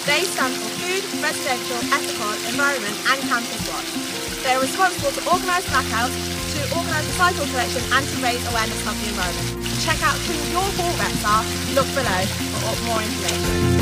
They stand for Food, Residential, Ethical, Environment and Campus Watch. They are responsible to organise blackouts, to organise recycle collection and to raise awareness of the environment. Check out who your hall reps are, look below for more information.